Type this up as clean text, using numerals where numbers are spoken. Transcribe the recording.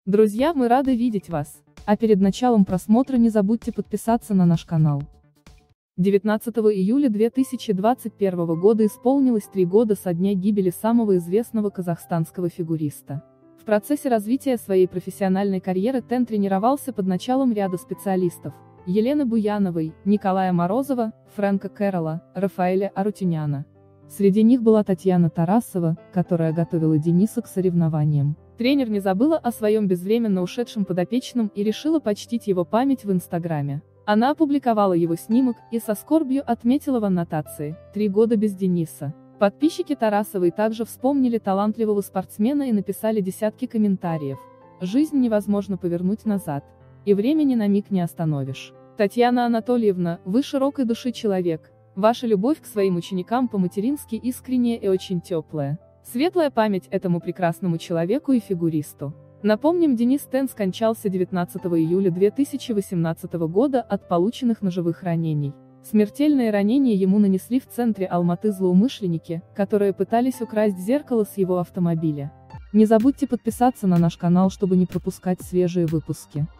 Друзья, мы рады видеть вас. А перед началом просмотра не забудьте подписаться на наш канал. 19 июля 2021 года исполнилось 3 года со дня гибели самого известного казахстанского фигуриста. В процессе развития своей профессиональной карьеры Тен тренировался под началом ряда специалистов: Елены Буяновой, Николая Морозова, Фрэнка Кэрролла, Рафаэля Арутюняна. Среди них была Татьяна Тарасова, которая готовила Дениса к соревнованиям. Тренер не забыла о своем безвременно ушедшем подопечном и решила почтить его память в Инстаграме. Она опубликовала его снимок и со скорбью отметила в аннотации: «3 года без Дениса». Подписчики Тарасовой также вспомнили талантливого спортсмена и написали десятки комментариев. «Жизнь невозможно повернуть назад. И времени на миг не остановишь. Татьяна Анатольевна, вы широкой души человек. Ваша любовь к своим ученикам по-матерински искренняя и очень теплая. Светлая память этому прекрасному человеку и фигуристу». Напомним, Денис Тен скончался 19 июля 2018 года от полученных ножевых ранений. Смертельные ранения ему нанесли в центре Алматы злоумышленники, которые пытались украсть зеркало с его автомобиля. Не забудьте подписаться на наш канал, чтобы не пропускать свежие выпуски.